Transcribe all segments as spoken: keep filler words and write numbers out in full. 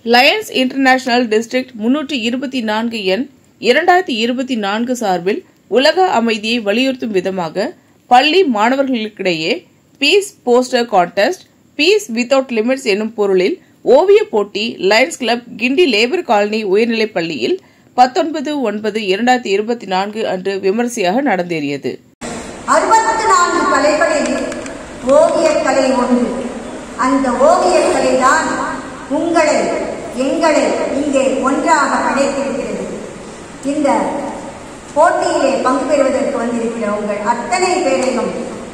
Lions international district முன்னூற்றி இருபத்தி நான்கு எண் இரண்டாயிரத்தி இருபத்தி நான்கு சார்பில் உலக அமைதியை வலியுறுத்தும் விதமாக பள்ளி மாணவர்களுக்கிடையே peace poster contest peace without limits எனும் பொருளில் ஓவிய போட்டி Lions club Guindy labour colony உயர்நிலைப் பள்ளியில் பத்தொன்பது ஒன்பது இரண்டாயிரத்தி இருபத்தி நான்கு அன்று விமரிசையாக நடந்தேறியது. அறுபத்தி நான்கு கலைகளில் ஓவியக்கலை ஒன்று. அந்த ஓவியக்கலை தான் உங்களை எங்களை இங்கே ஒன்றாக படைத்திருக்கிறது. இந்த போட்டியிலே பங்கு பெறுவதற்கு வந்திருக்கிற உங்கள் அத்தனை பேரையும்,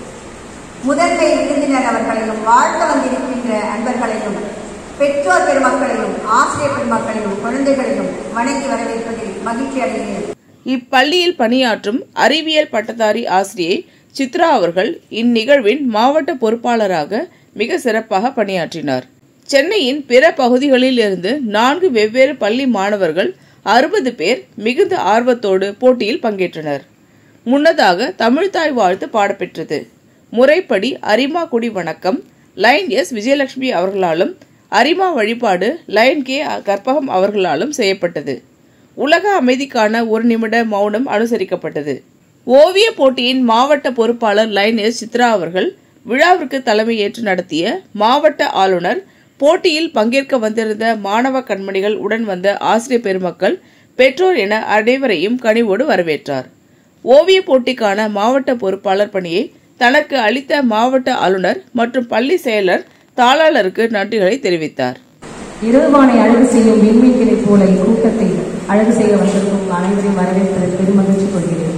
முதன்மை விருந்தினர் அவர்களையும், வாழ்த்த வந்திருக்கின்ற அன்பர்களையும், பெற்றோர் பெருமக்களையும், ஆசிரியர் பெருமக்களையும், குழந்தைகளையும் வணங்கி வரவேற்பதில் மகிழ்ச்சி அடைகிறேன். இப்பள்ளியில் பணியாற்றும் அறிவியல் பட்டதாரி ஆசிரியை சித்ரா அவர்கள் இந்நிகழ்வின் மாவட்ட பொறுப்பாளராக மிக சிறப்பாக பணியாற்றினார். சென்னையின் பிற பகுதிகளில் இருந்து நான்கு வெவ்வேறு பள்ளி மாணவர்கள் அறுபது பேர் மிகுந்த ஆர்வத்தோடு போட்டியில் பங்கேற்றனர். முன்னதாக தமிழ்தாய் வாழ்த்து பாடப்பெற்றது. முறைப்படி அரிமா குடி வணக்கம் லயன் எஸ் விஜயலட்சுமி அவர்களாலும், அரிமா வழிபாடு லயன் கே கற்பகம் அவர்களாலும் செய்யப்பட்டது. உலக அமைதிக்கான ஒரு நிமிட மௌனம் அனுசரிக்கப்பட்டது. ஓவிய போட்டியின் மாவட்ட பொறுப்பாளர் லயன் எஸ் சித்ரா அவர்கள் விழாவிற்கு தலைமையேற்று நடத்திய மாவட்ட ஆளுநர், போட்டியில் பங்கேற்க வந்திருந்த மாணவ கண்மணிகள், உடன் வந்த ஆசிரியர் பெருமக்கள், பெற்றோர் என அனைவரையும் கனிவோடு வரவேற்றார். ஓவிய போட்டிக்கான மாவட்ட பொறுப்பாளர் பணியை தனக்கு அளித்த மாவட்ட ஆளுநர் மற்றும் பள்ளி செயலர் தாளாளருக்கு நன்றிகளை தெரிவித்தார். இரவுவானை அழகு செய்யும் விண்மீன்களை போல இக்கூட்டத்தை அழகு செய்ய வந்திருக்கும் அனைவரையும் வரவேற்பதில் பெருமகிழ்ச்சி கொள்கிறேன்.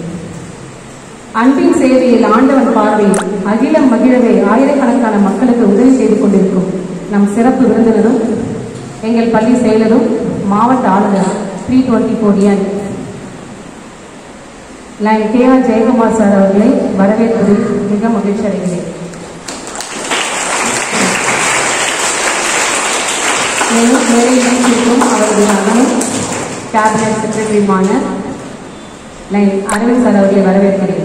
அன்பின் சேவையில் ஆண்டவன் பார்வையில் அகிலம் மகிழவே ஆயிரக்கணக்கான மக்களுக்கு உதவி செய்து கொண்டிருக்கும் நம் சிறப்பு விருந்தினரும் எங்கள் பள்ளி செயலரும் மாவட்ட ஆளுநர் three twenty four N lion K R Jayakumar sir அவர்களை வரவேற்பதில் மிக மகிழ்ச்சி அடைகிறேன். மேலும் மேலும் அவருடைய அண்ணனும் கேபினட் செக்ரட்டரியுமான லைன் அரவிந்த் சார் அவர்களை வரவேற்கிறேன்.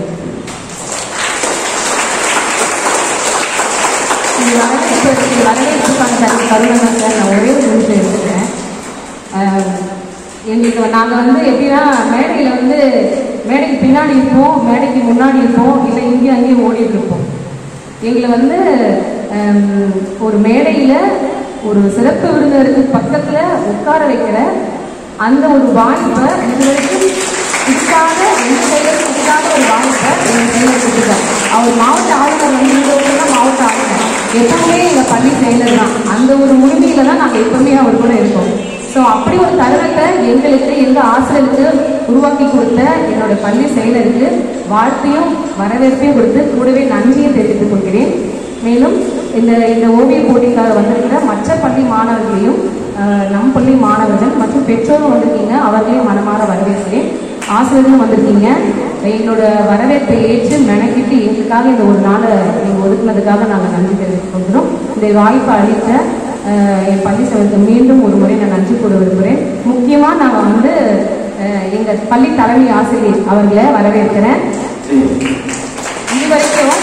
வரவேற்பு வரவேற்புக்கான தருணம் சார் நான் ஒரே ஒரு நிமிஷம் எடுத்துக்கிறேன். எங்களுக்கு நாங்கள் வந்து எப்படின்னா மேடையில் வந்து மேடைக்கு பின்னாடி இருப்போம், மேடைக்கு முன்னாடி இருப்போம், இல்லை இங்கேயும் அங்கேயும் ஓடிட்டு இருப்போம். எங்களை வந்து ஒரு மேடையில் ஒரு சிறப்பு விருந்தினருக்கு பக்கத்தில் உட்கார வைக்கிற அந்த ஒரு வாய்ப்பை இதுவரைக்கும் இதுக்காக எந்த செயலுக்கு இதுக்காக ஒரு வாய்ப்பை எங்கள் செயலர் கொடுத்துருக்கார். அவர் மாவட்ட ஆளுநர் வந்து இந்த ஊரில் தான் மாவட்ட ஆளுநர், எப்பவுமே எங்கள் பள்ளி செயலர் தான். அந்த ஒரு உரிமையில தான் நாங்கள் எப்பவுமே அவர் கூட இருக்கோம். ஸோ அப்படி ஒரு தருணத்தை எங்களுக்கு எங்கள் ஆசிரியருக்கு உருவாக்கி கொடுத்த என்னோட பள்ளி செயலருக்கு வாழ்த்தையும் வரவேற்பையும் கொடுத்து கூடவே நன்றியை தெரிவித்துக் கொள்கிறேன். மேலும் இந்த இந்த ஓவிய போட்டிக்காக வந்திருக்கிற மற்ற பள்ளி மாணவர்களையும், நம் பள்ளி மாணவர்கள் மற்றும் பெற்றோரும் வந்திருக்கீங்க, அவர்களையும் மனமாற வரவேற்கிறேன். ஆசிரியர்களும் வந்திருக்கீங்க. என்னோட வரவேற்பை ஏற்று மெனக்கிட்டு எங்களுக்காக இந்த ஒரு நாளை நீங்கள் ஒதுக்குனதுக்காக நாங்கள் நன்றி தெரிவித்துக் கொள்கிறோம். இந்த வாய்ப்பை அளித்த என் பள்ளி செயலருக்கு மீண்டும் ஒரு முறை நான் நன்றி கூற விரும்புகிறேன். முக்கியமாக நாங்கள் வந்து எங்கள் பள்ளி தலைமை ஆசிரியர் அவர்களை வரவேற்கிறேன். இதுவரைக்கும்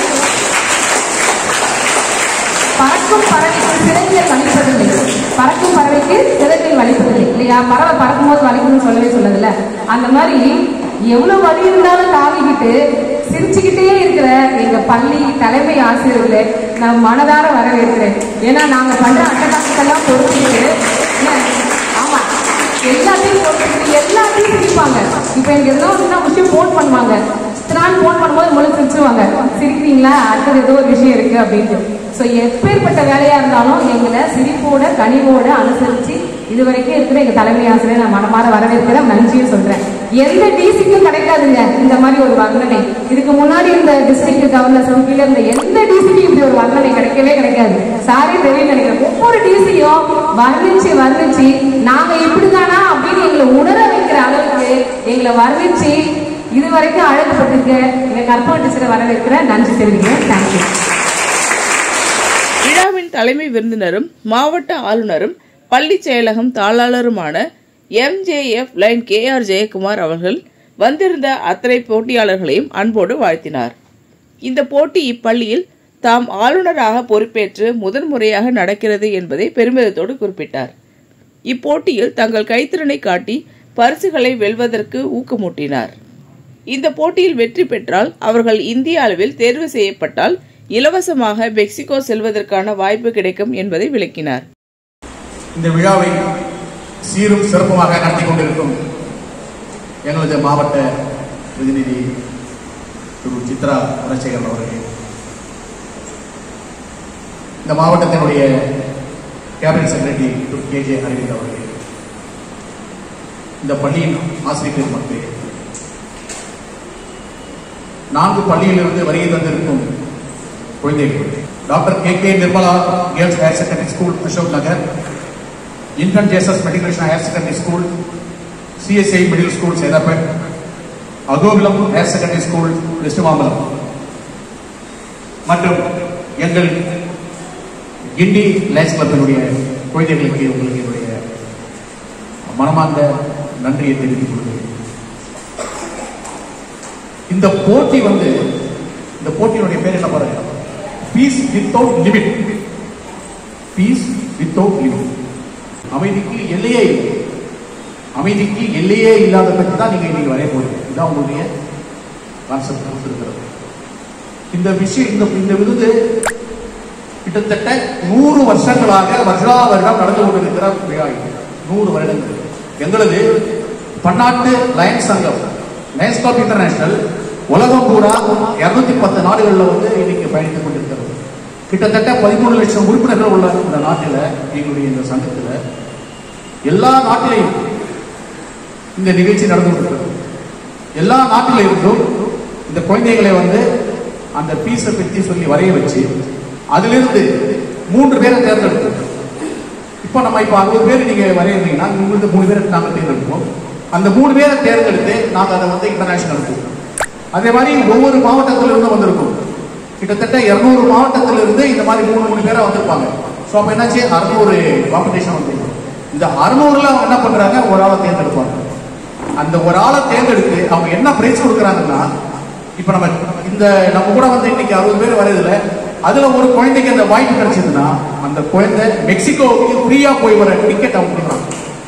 பறக்கும் பறவைக்கு சிறகுகள் வலிப்பதில்லை, பறக்கும் பறவைக்கு சிறகுகள் வலிப்பதில்லை இல்லையா? பறவை பறக்கும் போது வலிக்கணும்னு சொல்லவே சொல்லதில்ல. அந்த மாதிரி எவ்வளவு வலி இருந்தாலும் தாவிக்கிட்டு சிரிச்சுக்கிட்டே இருக்கிற எங்க பள்ளி தலைமை ஆசிரியர்களை நான் மனதார வரவேற்கிறேன். ஏன்னா நாங்க பண்ற அட்டகாசத்தெல்லாம் பொறுத்துக்கிட்டு, ஆமா எல்லாத்தையும் பொறுத்துக்கிட்டு எல்லாத்தையும் சிரிப்பாங்க. இப்ப எனக்கு எதனா ஒரு விஷயம் போன் பண்ணுவாங்க, நான் போன் பண்ணும்போது முழு சிரிச்சுவாங்க, சிரிக்கிறீங்களா, அடுத்தது ஏதோ ஒரு விஷயம் இருக்கு அப்படின்ட்டு. ஸோ எப்பேற்பட்ட வேலையா இருந்தாலும் எங்களை சிரிப்போட கனிவோட அனுசரிச்சு இதுவரைக்கும் இருக்கிற எங்க தலைமை ஆசிரியர் நான் மனமாற வரவேற்கிறேன், நன்றியும் சொல்றேன். எந்த டிசிக்கும் கிடைக்காதுங்க இந்த மாதிரி ஒரு வர்ணனை. இதுக்கு முன்னாடி இந்த டிஸ்ட்ரிக்ட் கவர்னர் சவுக்கில இருந்த எந்த டிசிக்கும் இப்படி ஒரு வர்ணனை கிடைக்கவே கிடைக்காது. சாரி தெரியும் நினைக்கிறேன். ஒவ்வொரு டிசியும் வர்ணிச்சு வர்ணிச்சு நாங்க இப்படிதானா அப்படின்னு எங்களை உணர வைக்கிற அளவுக்கு எங்களை வர்ணிச்சு இதுவரைக்கும் அழைக்கப்பட்டிருக்க எங்க கற்பகம் டீச்சரை வரவேற்கிற நன்றி தெரிவிக்கிறேன். தேங்க்யூ. விழாவின் தலைமை விருந்தினரும் மாவட்ட ஆளுநரும் பள்ளி செயலகம் தாளாளருமான M J F lion K R Jayakumar அவர்கள் வந்திருந்த அத்தனை போட்டியாளர்களையும் அன்போடு வாழ்த்தினார். இந்த போட்டி இப்பள்ளியில் தாம் ஆளுநராக பொறுப்பேற்று முதன்முறையாக நடக்கிறது என்பதை பெருமிதத்தோடு குறிப்பிட்டார். இப்போட்டியில் தங்கள் கைத்திறனை காட்டி பரிசுகளை வெல்வதற்கு ஊக்கமூட்டினார். இந்த போட்டியில் வெற்றி பெற்றால் அவர்கள் இந்திய அளவில் தேர்வு செய்யப்பட்டால் இலவசமாக மெக்சிகோ செல்வதற்கான வாய்ப்பு கிடைக்கும் என்பதை விளக்கினார். இந்த விழாவை சீரும் சிறப்புமாக நடத்தி கொண்டிருக்கும் எங்களது மாவட்ட பிரதிநிதி திரு சித்ரா குணசேகரன் அவர்கள், இந்த மாவட்டத்தினுடைய cabinet secretary Thiru K J Aravind அவர்கள், இந்த பள்ளியின் ஆசிரியர் மக்களே, நான்கு பள்ளியிலிருந்து வருகை தந்திருக்கும் குழந்தைகள், doctor K K Nirmala girls higher secondary school Ashok Nagar, infant Jesus matriculation higher secondary school, CSI middle school சேதாப்பேட், அகோகுலம் higher secondary school வெஸ்ட்மாம்பலம் மற்றும் எங்கள் கிண்டி லைன்ஸ் கிளப்பினுடைய குழந்தைகளுக்கு உங்களுக்கு என்னுடைய மனமார்ந்த நன்றியை தெரிவித்துக் கொள்கிறேன். இந்த போட்டி வந்து இந்த போட்டியினுடைய பேர் என்ன பாருங்க, peace without limit. Peace without limit. அமைதிக்கு எல்லையே இல்லை. அமைதிக்கு எல்லையே இல்லாத பற்றி தான் நீங்க இன்னைக்கு வரைய போறீங்க. இதுதான் உங்களுடைய கான்செப்ட் கொடுத்திருக்கிறது. இந்த விஷயம் இந்த இந்த விருது கிட்டத்தட்ட நூறு வருஷங்களாக வருஷா வருடம் நடந்து கொண்டிருக்கிற விழா. நூறு வருடங்கள் எங்களது பன்னாட்டு லயன்ஸ் சங்கம் லயன்ஸ் கிளப் இன்டர்நேஷனல் உலகம் பூரா இருநூத்தி பத்து நாடுகளில் வந்து இன்னைக்கு பயணித்துக் கொண்டிருக்கிறது. கிட்டத்தட்ட பதிமூணு லட்சம் உறுப்பினர்கள் உள்ள இந்த நாட்டில், எங்களுடைய இந்த சங்கத்தில் எல்லா நாட்டிலையும் இந்த நிகழ்ச்சி நடந்து கொண்டிருக்கிறது. எல்லா நாட்டில இருந்தும் இந்த குழந்தைகளை வந்து அந்த பீஸை பற்றி சொல்லி வரைய வச்சு அதிலிருந்து மூன்று பேரை தேர்ந்தெடுப்போம். இப்போ நம்ம இப்போ அறுபது பேர் நீங்க வரையிருந்தீங்கன்னா உங்களுக்கு மூணு பேரை நாங்கள் தேர்ந்தெடுப்போம். அந்த மூணு பேரை தேர்ந்தெடுத்து நாங்கள் அதை வந்து இன்டர்நேஷனல் அனுப்புவோம். அதே மாதிரி ஒவ்வொரு மாவட்டத்திலிருந்து வந்திருக்கும். கிட்டத்தட்ட இருநூறு மாவட்டத்திலிருந்து இந்த மாதிரி மூணு மூணு பேரா வந்திருப்பாங்க. ஸோ அப்போ என்னாச்சு, அறுநூறு காம்படிஷன் வந்துருக்கும். இந்த அறுநூறுல அவங்க என்ன பண்றாங்க, ஒரு ஆளை தேர்ந்தெடுப்பாங்க. அந்த ஒரு ஆளை தேர்ந்தெடுத்து அவங்க என்ன பிரைஸ் கொடுக்குறாங்கன்னா, இப்ப நம்ம இந்த நம்ம கூட வந்து இன்னைக்கு அறுபது பேர் வரதுல அதுல ஒரு குழந்தைக்கு அந்த வாய்ப்பு கிடைச்சதுன்னா அந்த குழந்தை மெக்சிகோவுக்கு ஃப்ரீயா போய் வர டிக்கெட் அவங்க கொடுக்குறாங்க.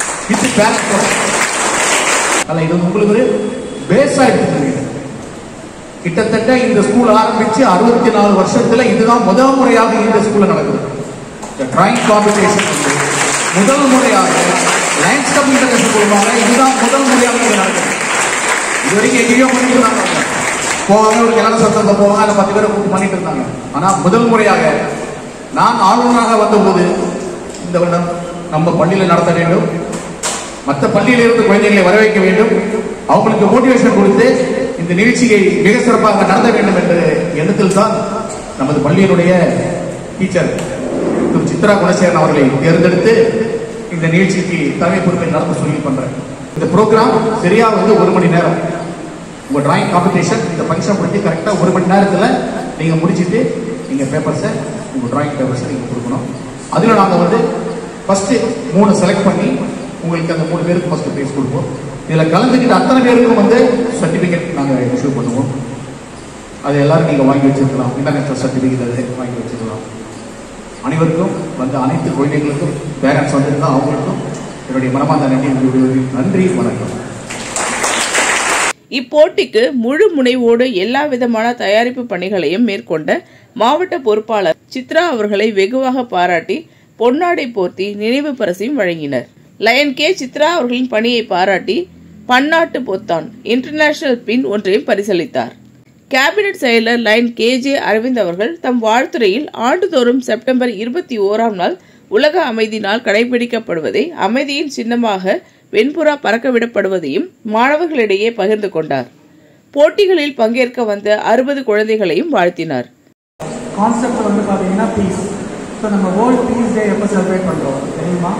இது உங்களுக்கு ஒரு பேஸா எடுத்துக்கிறீங்க. கிட்டத்தட்ட இந்த ஸ்கூல் ஆரம்பிச்சு அறுபத்தி நாலு வருஷத்துல இதுதான் முதல் முறையாக இந்த ஸ்கூல்ல நடக்குது. இந்த டிராயிங் காம்படிஷன் முதல் முறையாக லயன்ஸ் கிளப் இன்டர்நேஷனல் சொல்லுவாங்க. இதுதான் முதல் முறையாக இங்க நடக்குது. இது வரைக்கும் எங்கேயோ பண்ணிட்டு போவாங்க, ஒரு கல்யாண சத்தத்தை போவாங்க, அதை பத்து பேரை கூப்பிட்டு பண்ணிட்டு இருந்தாங்க. ஆனா முதல் முறையாக நான் ஆளுநராக வந்தபோது இந்த வருடம் நம்ம பள்ளியில நடத்த வேண்டும், மற்ற பள்ளியில இருந்து குழந்தைகளை வர வைக்க வேண்டும், அவங்களுக்கு மோட்டிவேஷன் கொடுத்து இந்த நிகழ்ச்சியை மிக சிறப்பாக நடத்த வேண்டும் என்ற எண்ணத்தில் தான் நமது பள்ளியினுடைய டீச்சர் திரு சித்ரா குணசேகரன் அவர்களை தேர்ந்தெடுத்து இந்த நிகழ்ச்சிக்கு தலைமை பொறுப்பை நடத்த சொல்லி பண்றேன். இந்த ப்ரோக்ராம் சரியா வந்து ஒரு மணி நேரம். உங்க டிராயிங் காம்படிஷன் இந்த ஃபங்க்ஷன் முடிஞ்சு கரெக்டா ஒரு மணி நேரத்துல நீங்க முடிச்சுட்டு நீங்க பேப்பர்ஸை உங்க டிராயிங் பேப்பர்ஸை நீங்க கொடுக்கணும். அதுல நாங்க வந்து ஃபர்ஸ்ட் மூணு செலக்ட் பண்ணி உங்களுக்கு அந்த மூணு பேருக்கு ஃபர்ஸ்ட் பிரைஸ் கொடுப்போம். இதுல கலந்துக்கிட்ட அத்தனை பேருக்கும் வந்து சர்டிபிகேட் நாங்க இஷ்யூ பண்ணுவோம். அது எல்லாரும் நீங்க வாங்கி வச்சிருக்கலாம். இன்டர்நேஷனல் சர்டிபிகேட் அது வாங்கி வச்சிருக்கலாம். அனைவருக்கும் வந்து அனைத்து குழந்தைகளுக்கும் பேரண்ட்ஸ் வந்திருந்தா அவங்களுக்கும் என்னுடைய மனமார்ந்த நன்றி. நன்றி, வணக்கம். இப்போட்டிக்கு முழு முனைவோடு எல்லா விதமான தயாரிப்பு பணிகளையும் மேற்கொண்ட மாவட்ட பொறுப்பாளர் சித்ரா அவர்களை வெகுவாக பாராட்டி பொன்னாடை போர்த்தி நினைவு பரிசையும் வழங்கினர். லயன் கே சித்ரா அவர்களின் பணியை பாராட்டி பன்னாட்டு பொத்தான் இன்டர்நேஷனல் பின் ஒன்றையும் பரிசளித்தார். கேபினட் செயலர் லயன் கே ஜே அரவிந்த் அவர்கள் தம் வாழ்த்துறையில் ஆண்டுதோறும் செப்டம்பர் இருபத்தி ஓராம் நாள் உலக அமைதி நாள் கடைபிடிக்கப்படுவதை, அமைதியின் சின்னமாக வெண்புறா பறக்கவிடப்படுவதையும் மாணவர்களிடையே பகிர்ந்து கொண்டார். போட்டிகளில் பங்கேற்க வந்த அறுபது குழந்தைகளையும் வாழ்த்தினார். கான்செப்ட் வந்து பாத்தீங்கன்னா பீஸ். ஸோ நம்ம வேர்ல்ட் பீஸ் டே எப்போ செலிப்ரேட் பண்றோம் தெரியுமா?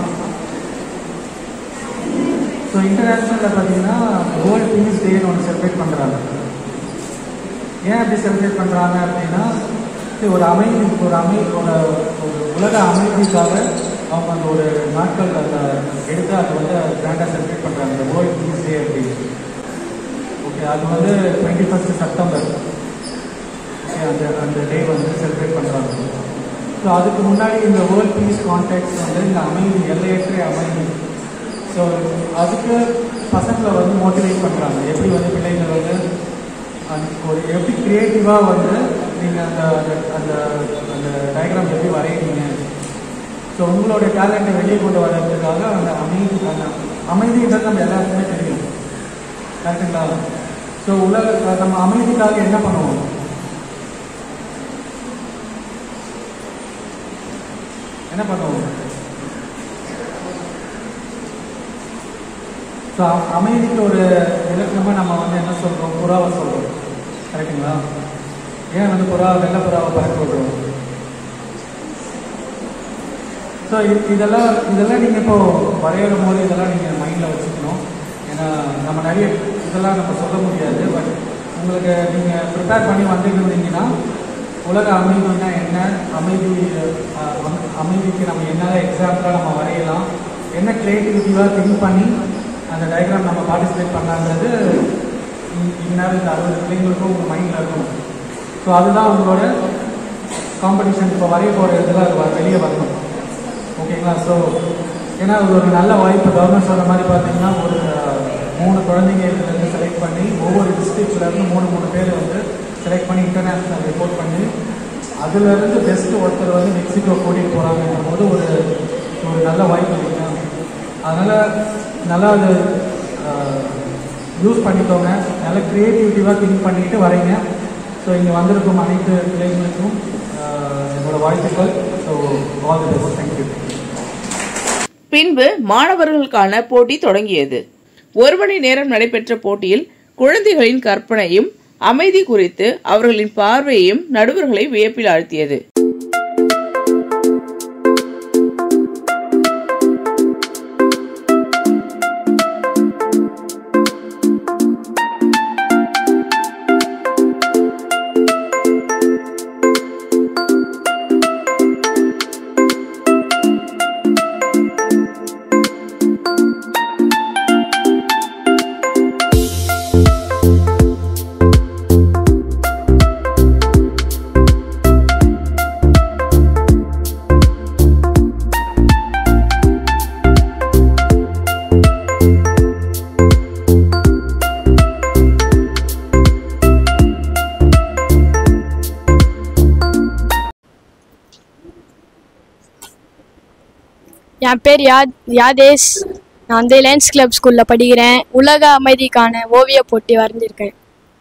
ஸோ இன்டர்நேஷனலில் பார்த்தீங்கன்னா வேர்ல்ட் பீஸ் டேன்னு ஒன்று செலிப்ரேட் பண்ணுறாங்க. ஏன் அப்படி செலிப்ரேட் பண்ணுறாங்க அப்படின்னா, ஒரு அமைதி ஒரு அமை ஒரு உலக அமைதிக்காக அவங்க அந்த ஒரு நாட்கள் அந்த எடுத்து அதை வந்து கிராண்டாக செலிப்ரேட் பண்ணுறாங்க, இந்த வேர்ல்ட் பீஸ் டே அப்படின்னு. ஓகே, அது வந்து டுவெண்ட்டி ஃபர்ஸ்ட் செப்டம்பர் ஓகே அந்த அந்த டே வந்து செலிப்ரேட் பண்ணுறாங்க. ஸோ அதுக்கு முன்னாடி இந்த வேர்ல்ட் பீஸ் கான்டெக்ட் வந்து இந்த அமைதி, எல்லையற்ற அமைதி. ஸோ அதுக்கு பசங்களை வந்து மோட்டிவேட் பண்ணுறாங்க. எப்படி வந்து பிள்ளைங்கள் வந்து ஒரு எப்படி க்ரியேட்டிவாக வந்து நீங்கள் அந்த அந்த அந்த டயக்ராம் எப்படி வரைகிறீங்க, ஸோ உங்களோட டேலண்ட்டை வெளியே கொண்டு வர்றதுக்காக அந்த அமைதி, அந்த அமைதின்றது நம்ம எல்லாருக்குமே தெரியும், கரெக்டுங்களா? ஸோ உலக நம்ம அமைதிக்காக என்ன பண்ணுவோம்? என்ன பண்ணுவோம்? ஸோ அமைதிக்கு ஒரு இலக்கணமாக நம்ம வந்து என்ன சொல்கிறோம்? புறாவை சொல்கிறோம், கரெக்டுங்களா? ஏன் வந்து புறா வெள்ளை புறாவை பறக்க விடுறோம்? ஸோ இதெல்லாம் இதெல்லாம் நீங்கள் இப்போது வரையிடும் போது இதெல்லாம் நீங்கள் மைண்டில் வச்சுக்கணும். ஏன்னா நம்ம நிறைய இதெல்லாம் நம்ம சொல்ல முடியாது. பட் உங்களுக்கு நீங்கள் ப்ரிப்பேர் பண்ணி வந்துட்டு இருந்தீங்கன்னா உலக அமைதினா என்ன, அமைதி அமைதிக்கு நம்ம என்னெல்லாம் எக்ஸாம்பிளாக நம்ம வரையலாம், என்ன க்ரியேட்டிவிட்டியாக திங்க் பண்ணி அந்த டயக்ராம் நம்ம பார்ட்டிசிபேட் பண்ணலான்றது இந்நேரம் இந்த அறுபது பிள்ளைங்களுக்கும் உங்கள் மைண்டில் இருக்கும். ஸோ அதுதான் உங்களோட காம்படிஷன். இப்போ வரைய போகிற இதில் அது வெளியே வரணும், ஓகேங்களா? ஸோ ஏன்னா அது ஒரு நல்ல வாய்ப்பு. கவர்மெண்ட் சொல்கிற மாதிரி பார்த்தீங்கன்னா ஒரு மூணு குழந்தைங்க இதுலேருந்து செலக்ட் பண்ணி ஒவ்வொரு டிஸ்ட்ரிக்ட்லேருந்து மூணு மூணு பேர் வந்து செலக்ட் பண்ணி இன்டர்நேஷ்னல் ரிப்போர்ட் பண்ணி அதுலேருந்து பெஸ்ட்டு ஒருத்தர் வந்து மெக்சிகோ கூட்டிகிட்டு போகிறாங்கன்னும் போது ஒரு ஒரு நல்ல வாய்ப்பு இல்லைங்களா? அதனால் நல்லா அது யூஸ் பண்ணிக்கோங்க. நல்ல க்ரியேட்டிவிட்டிவாக திங்க் பண்ணிட்டு வரீங்க. ஸோ இங்கே வந்திருக்கும் அனைத்து பிள்ளைங்களுக்கும் என்னோட வாழ்த்துக்கள். So all the best. Thank you. பின்பு மாணவர்களுக்கான போட்டி தொடங்கியது. ஒரு மணி நேரம் நடைபெற்ற போட்டியில் குழந்தைகளின் கற்பனையும் அமைதி குறித்து அவர்களின் பார்வையையும் நடுவர்களை வியப்பில் ஆழ்த்தியது. என் பேர் யாத் யாதேஷ். நான் வந்து லயன்ஸ் கிளப் ஸ்கூலில் படிக்கிறேன். உலக அமைதிக்கான ஓவிய போட்டி வரைஞ்சிருக்கேன்.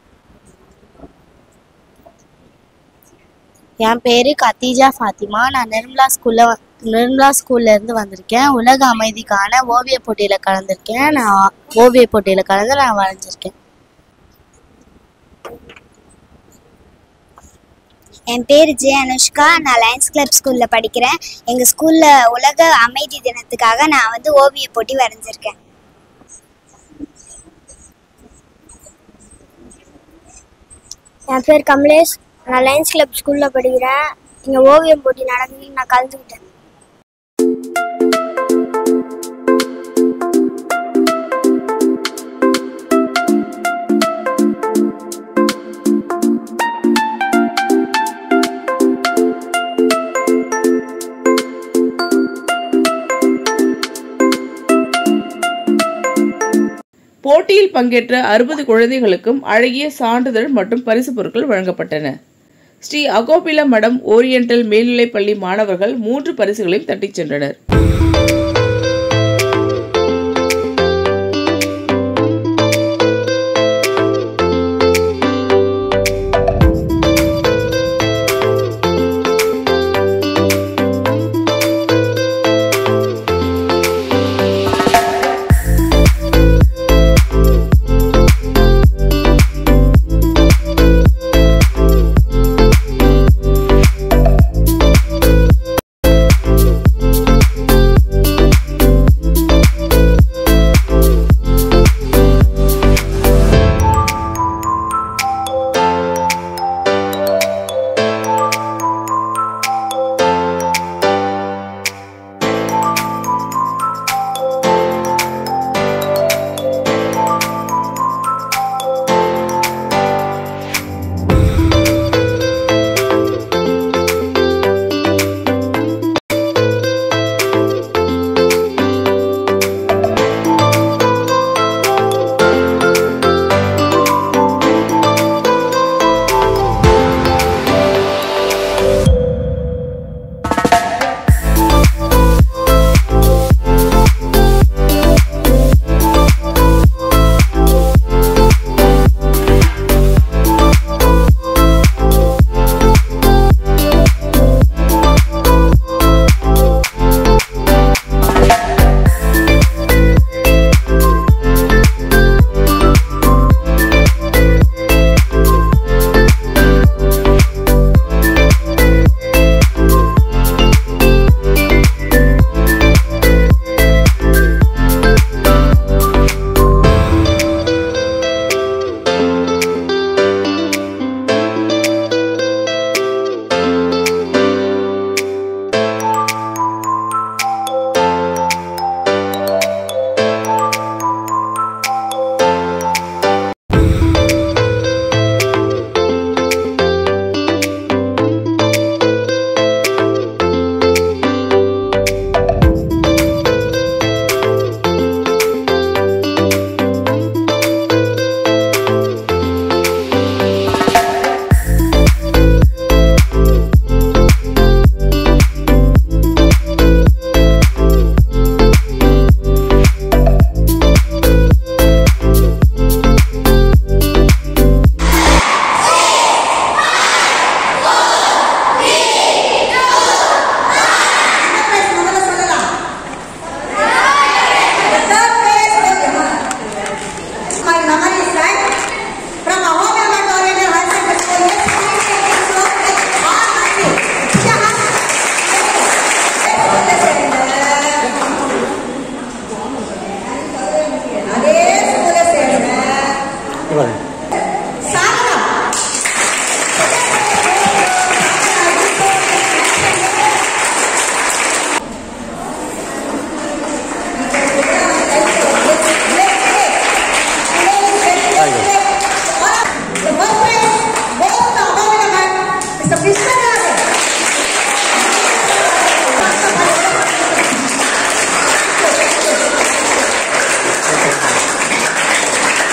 என் பேர் கத்தீஜா ஃபாத்திமா. நான் நிர்மலா ஸ்கூலில் நிர்மலா ஸ்கூல்லேருந்து வந்திருக்கேன். உலக அமைதிக்கான ஓவிய போட்டியில் கலந்துருக்கேன். நான் ஓவிய போட்டியில் கலந்து நான் வரைஞ்சிருக்கேன். என் பேர் ஜே அனுஷ்கா. நான் லயன்ஸ் கிளப் ஸ்கூலில் படிக்கிறேன். எங்கள் ஸ்கூலில் உலக அமைதி தினத்துக்காக நான் வந்து ஓவிய போட்டி வரைஞ்சிருக்கேன். என் பேர் கமலேஷ். நான் லயன்ஸ் கிளப் ஸ்கூலில் படிக்கிறேன். இங்கே ஓவியம் போட்டி நடந்து நான் கலந்துக்கிட்டேன். போட்டியில் பங்கேற்ற அறுபது குழந்தைகளுக்கும் அழகிய சான்றிதழ் மற்றும் பரிசு பொருட்கள் வழங்கப்பட்டன. ஸ்ரீ அகோபில மடம் ஓரியண்டல் மேல்நிலைப்பள்ளி மாணவர்கள் மூன்று பரிசுகளையும் தட்டிச் சென்றனர்.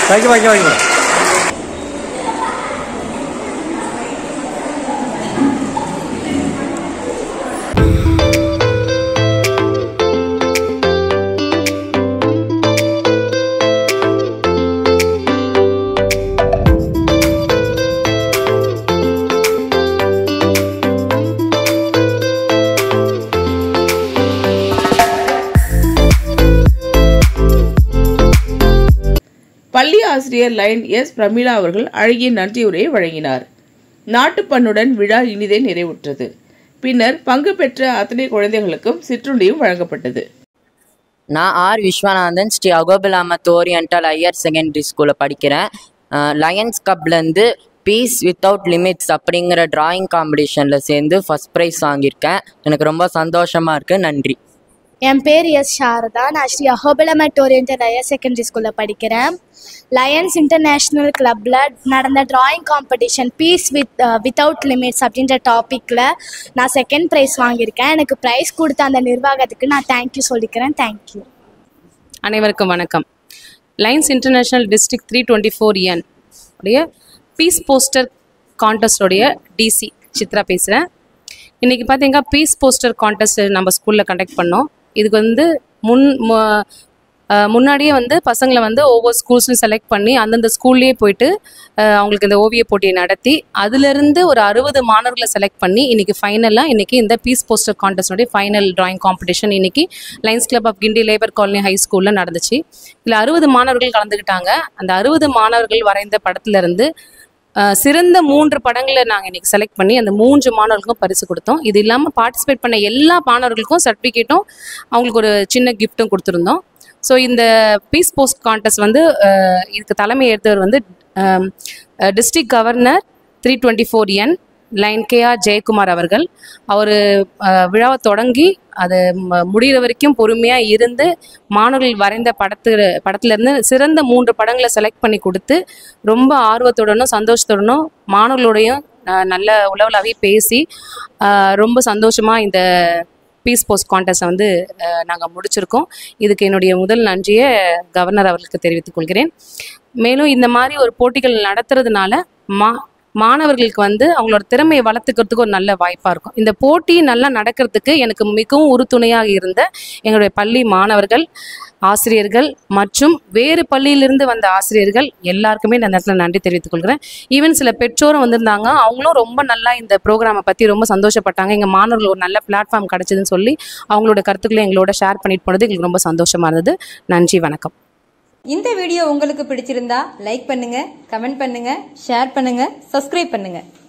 வாங்கி வாங்கி வாங்கி பள்ளி ஆசிரியர் லைன் எஸ் பிரமிளா அவர்கள் அழகிய நன்றியுரையை வழங்கினார். நாட்டுப்பண்ணுடன் விழா இனிதே நிறைவுற்றது. பின்னர் பங்கு பெற்ற அத்தனை குழந்தைகளுக்கும் சிற்றுண்டியும் வழங்கப்பட்டது. நான் R Viswanathan Sri Ahobilamath oriental higher secondary ஸ்கூலில் படிக்கிறேன். லயன்ஸ் கப்லேருந்து பீஸ் வித்தவுட் லிமிட்ஸ் அப்படிங்கிற டிராயிங் காம்படிஷனில் சேர்ந்து ஃபஸ்ட் ப்ரைஸ் வாங்கியிருக்கேன். எனக்கு ரொம்ப சந்தோஷமாக இருக்குது. நன்றி. என் பேர் எஸ் சாரதா. நான் Sri Ahobilamath oriental higher secondary ஸ்கூலில் படிக்கிறேன். லயன்ஸ் இன்டர்நேஷ்னல் கிளப்பில் நடந்த drawing competition peace with without limits அப்படின்ற டாப்பிக்கில் நான் செகண்ட் ப்ரைஸ் வாங்கியிருக்கேன். எனக்கு ப்ரைஸ் கொடுத்த அந்த நிர்வாகத்துக்கு நான் தேங்க்யூ சொல்லிக்கிறேன். தேங்க்யூ. அனைவருக்கும் வணக்கம். Lions international district three twenty four N உடைய பீஸ் போஸ்டர் கான்டெஸ்டோடைய டிசி சித்ரா பேசுகிறேன். இன்றைக்கி பார்த்தீங்கன்னா பீஸ் போஸ்டர் கான்டெஸ்ட் நம்ம ஸ்கூலில் கண்டக்ட் பண்ணோம். இதுக்கு வந்து முன் முன்னாடியே வந்து பசங்களை வந்து ஒவ்வொரு ஸ்கூல்ஸ்லையும் செலக்ட் பண்ணி அந்தந்த ஸ்கூல்லேயே போயிட்டு அவங்களுக்கு இந்த ஓவிய போட்டியை நடத்தி அதிலிருந்து ஒரு அறுபது மாணவர்களை செலக்ட் பண்ணி இன்றைக்கி ஃபைனலாக இன்றைக்கி இந்த பீஸ் போஸ்டர் கான்டெஸ்டோடைய ஃபைனல் டிராயிங் காம்படிஷன் இன்றைக்கி Lions club of Guindy labour colony high ஸ்கூலில் நடந்துச்சு. இதில் அறுபது மாணவர்கள் கலந்துக்கிட்டாங்க. அந்த அறுபது மாணவர்கள் வரைந்த படத்துலேருந்து சிறந்த மூன்று படங்களை நாங்கள் இன்றைக்கி செலக்ட் பண்ணி அந்த மூன்று மாணவர்களுக்கும் பரிசு கொடுத்தோம். இது இல்லாமல் பார்ட்டிசிபேட் பண்ண எல்லா மாணவர்களுக்கும் சர்டிஃபிகேட்டும் அவங்களுக்கு ஒரு சின்ன கிஃப்ட்டும் கொடுத்துருந்தோம். ஸோ இந்த பீஸ் போஸ்ட் கான்டெஸ்ட் வந்து இதுக்கு தலைமை ஏற்றவர் வந்து district governor three twenty four N lion K R Jayakumar அவர்கள். அவர் விழாவை தொடங்கி அது முடிகிற வரைக்கும் பொறுமையாக இருந்து மாணவர்கள் வரைந்த படத்து படத்துலேருந்து சிறந்த மூன்று படங்களை செலக்ட் பண்ணி கொடுத்து ரொம்ப ஆர்வத்துடனும் சந்தோஷத்துடனும் மாணவர்களோடையும் நல்ல உளவுலாவே பேசி ரொம்ப சந்தோஷமாக இந்த பீஸ் போஸ்ட் கான்டெஸ்ட்டை வந்து நாங்கள் முடிச்சிருக்கோம். இதுக்கு என்னுடைய முதல் நன்றியை கவர்னர் அவர்களுக்கு தெரிவித்துக் கொள்கிறேன். மேலும் இந்த மாதிரி ஒரு போட்டிகள் நடத்துறதுனால மா மாணவர்களுக்கு வந்து அவங்களோட திறமையை வளர்த்துக்கிறதுக்கு ஒரு நல்ல வாய்ப்பாக இருக்கும். இந்த போட்டி நல்லா நடக்கிறதுக்கு எனக்கு மிகவும் உறுதுணையாக இருந்த எங்களுடைய பள்ளி மாணவர்கள், ஆசிரியர்கள் மற்றும் வேறு பள்ளியிலிருந்து வந்த ஆசிரியர்கள் எல்லாருக்குமே நான் நேரத்தில் நன்றி தெரிவித்துக் கொள்கிறேன். ஈவன் சில பெற்றோரும் வந்திருந்தாங்க. அவங்களும் ரொம்ப நல்லா இந்த ப்ரோக்ராமை பற்றி ரொம்ப சந்தோஷப்பட்டாங்க. எங்கள் மாணவர்கள் ஒரு நல்ல பிளாட்ஃபார்ம் கிடச்சிதுன்னு சொல்லி அவங்களோட கருத்துக்களை எங்களோட ஷேர் பண்ணிட்டு போனது எங்களுக்கு ரொம்ப சந்தோஷமாக இருந்தது. நன்றி, வணக்கம். இந்த வீடியோ உங்களுக்கு பிடிச்சிருந்தா லைக் பண்ணுங்க, கமெண்ட் பண்ணுங்க, ஷேர் பண்ணுங்க, சப்ஸ்கிரைப் பண்ணுங்க.